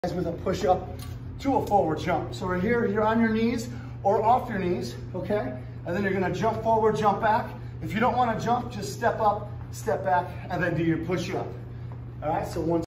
with a push up to a forward jump. So right here, you're on your knees or off your knees, okay? And then you're gonna jump forward, jump back. If you don't wanna jump, just step up, step back, and then do your push up. All right, so one,